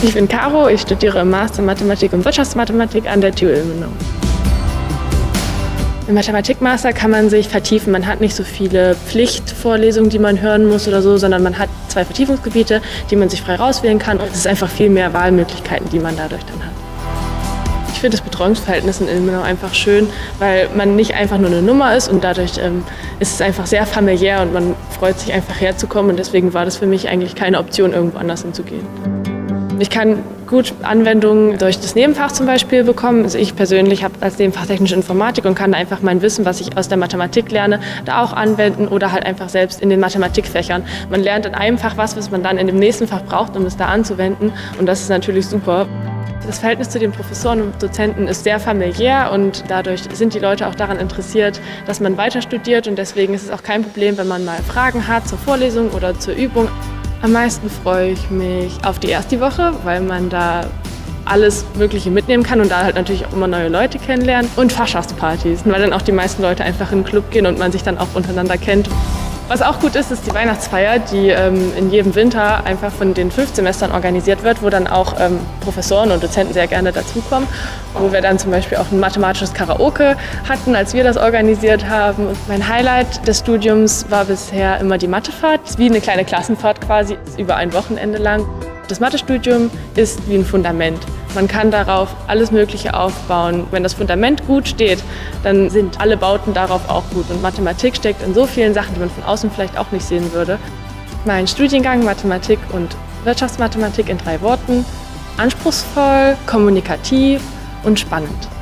Ich bin Caro, ich studiere im Master Mathematik und Wirtschaftsmathematik an der TU Ilmenau. Im Mathematikmaster kann man sich vertiefen. Man hat nicht so viele Pflichtvorlesungen, die man hören muss oder so, sondern man hat 2 Vertiefungsgebiete, die man sich frei rauswählen kann. Und es ist einfach viel mehr Wahlmöglichkeiten, die man dadurch dann hat. Ich finde das Betreuungsverhältnis in Ilmenau einfach schön, weil man nicht einfach nur eine Nummer ist und dadurch ist es einfach sehr familiär und man freut sich einfach herzukommen und deswegen war das für mich eigentlich keine Option, irgendwo anders hinzugehen. Ich kann gut Anwendungen durch das Nebenfach zum Beispiel bekommen. Also ich persönlich habe als Nebenfach Technische Informatik und kann da einfach mein Wissen, was ich aus der Mathematik lerne, da auch anwenden oder halt einfach selbst in den Mathematikfächern. Man lernt in einem Fach was man dann in dem nächsten Fach braucht, um es da anzuwenden und das ist natürlich super. Das Verhältnis zu den Professoren und Dozenten ist sehr familiär und dadurch sind die Leute auch daran interessiert, dass man weiter studiert und deswegen ist es auch kein Problem, wenn man mal Fragen hat zur Vorlesung oder zur Übung. Am meisten freue ich mich auf die erste Woche, weil man da alles Mögliche mitnehmen kann und da halt natürlich auch immer neue Leute kennenlernen und Fachschaftspartys, weil dann auch die meisten Leute einfach in den Club gehen und man sich dann auch untereinander kennt. Was auch gut ist, ist die Weihnachtsfeier, die in jedem Winter einfach von den 5 Semestern organisiert wird, wo dann auch Professoren und Dozenten sehr gerne dazukommen, wo wir dann zum Beispiel auch ein mathematisches Karaoke hatten, als wir das organisiert haben. Und mein Highlight des Studiums war bisher immer die Mathefahrt. Das ist wie eine kleine Klassenfahrt quasi, über ein Wochenende lang. Das Mathestudium ist wie ein Fundament. Man kann darauf alles Mögliche aufbauen. Wenn das Fundament gut steht, dann sind alle Bauten darauf auch gut. Und Mathematik steckt in so vielen Sachen, die man von außen vielleicht auch nicht sehen würde. Mein Studiengang Mathematik und Wirtschaftsmathematik in 3 Worten: anspruchsvoll, kommunikativ und spannend.